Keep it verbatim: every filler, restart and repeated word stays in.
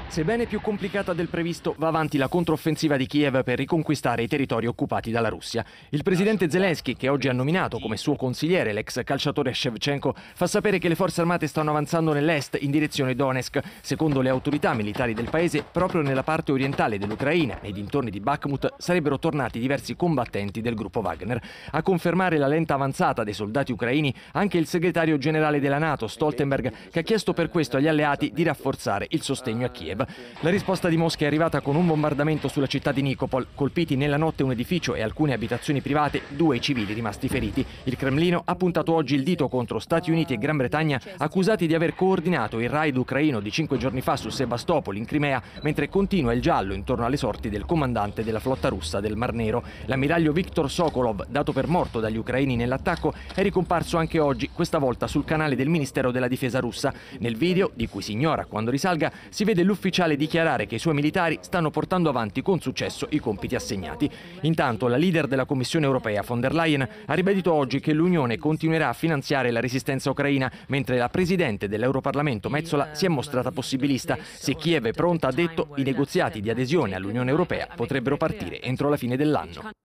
Sebbene più complicata del previsto, va avanti la controffensiva di Kiev per riconquistare i territori occupati dalla Russia. Il presidente Zelensky, che oggi ha nominato come suo consigliere l'ex calciatore Shevchenko, fa sapere che le forze armate stanno avanzando nell'est in direzione Donetsk. Secondo le autorità militari del paese, proprio nella parte orientale dell'Ucraina, nei dintorni di Bakhmut, sarebbero tornati diversi combattenti del gruppo Wagner. A confermare la lenta avanzata dei soldati ucraini anche il segretario generale della NATO, Stoltenberg, che ha chiesto per questo agli alleati di rafforzare il sostegno a Kiev. La risposta di Mosca è arrivata con un bombardamento sulla città di Nikopol, colpiti nella notte un edificio e alcune abitazioni private, due civili rimasti feriti. Il Cremlino ha puntato oggi il dito contro Stati Uniti e Gran Bretagna, accusati di aver coordinato il raid ucraino di cinque giorni fa su Sebastopol in Crimea, mentre continua il giallo intorno alle sorti del comandante della flotta russa del Mar Nero. L'ammiraglio Viktor Sokolov, dato per morto dagli ucraini nell'attacco, è ricomparso anche oggi, questa volta sul canale del Ministero della Difesa russa. Nel video, di cui si ignora quando risalga, si vede l'ufficiale dichiarare che i suoi militari stanno portando avanti con successo i compiti assegnati. Intanto la leader della Commissione europea von der Leyen ha ribadito oggi che l'Unione continuerà a finanziare la resistenza ucraina, mentre la presidente dell'Europarlamento Metsola si è mostrata possibilista. Se Kiev è pronta, ha detto, i negoziati di adesione all'Unione europea potrebbero partire entro la fine dell'anno.